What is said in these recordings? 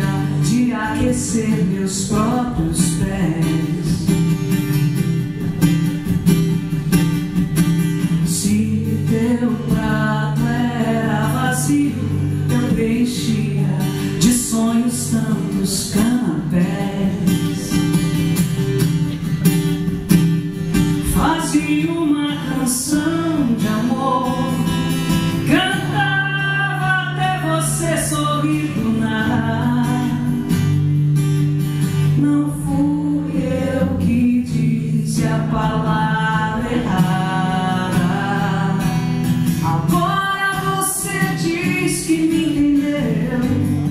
de aquecer meus próprios pés. Se teu prato era vazio, eu preenchia de sonhos tantos canapés. Fazia uma canção de amor, cantava até você sorrir do nada. Não fui eu que disse a palavra errada. Agora você diz que me entendeu.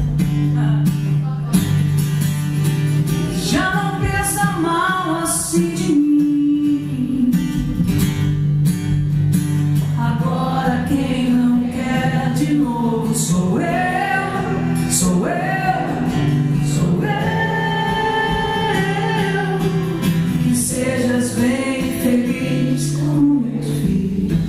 Já não pensa mal assim de mim. Agora quem não quer de novo sou eu, sou eu, sou eu. Que sejas bem feliz como meus filhos.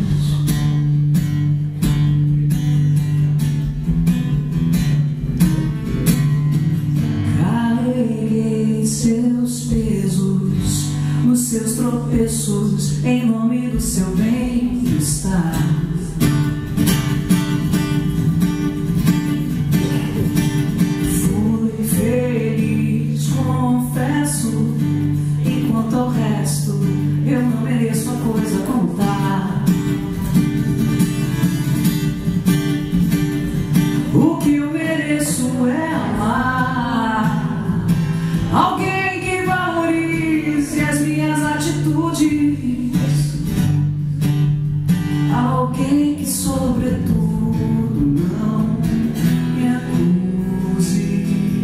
Carreguei seus pesos nos seus tropeços em nome do seu bem-estar. Fui feliz, confesso, e quanto ao resto eu não mereço a coisa como tá. O que eu mereço é amar alguém que valorize as minhas atitudes, alguém que sobretudo não me acuse.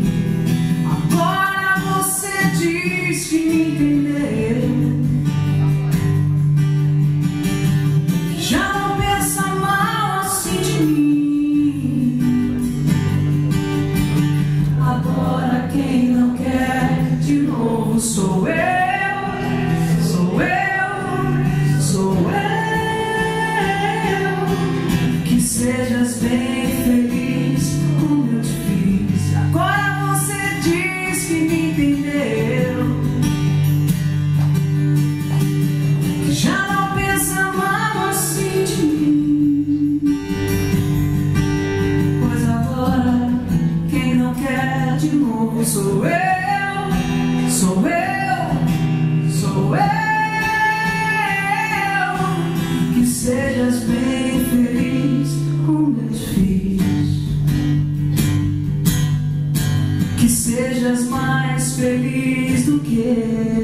Agora você diz que me entendeu, que já não pensa mal assim de mim. Agora quem não quer de novo sou eu, sou eu, sou eu. Que sejas bem feliz como eu te fiz. Agora você diz que me entendeu, que já não pensa mal assim de mim. Pois agora quem não quer de novo sou eu, sou eu, sou eu. Que sejas bem feliz com meus filhos. Que sejas mais feliz do que eu.